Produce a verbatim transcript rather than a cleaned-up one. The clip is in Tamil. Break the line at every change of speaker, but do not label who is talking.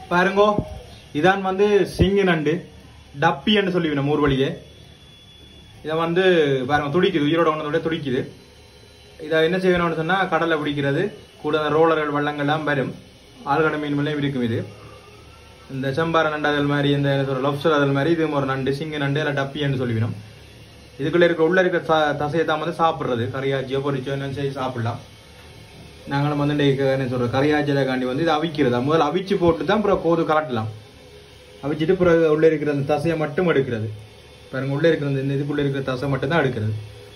பாருங்கோ இதான் வந்து சிங்கு நண்டு டப்பின்னு சொல்லுவீங்க நம்ம ஊர் வழியே. இதை வந்து பாருங்க துடிக்குது, உயிரோட ஒன்றோட துடிக்குது. இதை என்ன செய்யணும்னு சொன்னா கடலை பிடிக்கிறது கூட ரோலர்கள் வள்ளங்கள்லாம் வரும், ஆழ்கடை மீன் மேலேயும் இருக்கும். இது இந்த செம்பாறை நண்டு அதல் மாதிரி, இந்த லொப்ஸ்டர் அதல் மாதிரி இது ஒரு நண்டு சிங்கு நண்டு இல்லை டப்பின்னு சொல்லுவீங்க. இதுக்குள்ள இருக்க உள்ள இருக்க தசையை தான் வந்து சாப்பிட்றது, கறியாச்சியோ பொரிச்சோ என்ன செய்ய சாப்பிடலாம். நாங்களும் வந்து என்ன சொல்றோம் கறியாச்சதைக்காண்டி வந்து இதை அவிக்கிறது. முதல்ல அவிச்சு போட்டு தான் அப்புறம் கோது கலட்டலாம். அவிச்சிட்டு பிறகு உள்ள இருக்கிற அந்த தசையை மட்டும் எடுக்கிறது. பாருங்க உள்ள இருக்கிற இந்த இதுக்குள்ள இருக்கிற தசை மட்டும் தான் எடுக்கிறது.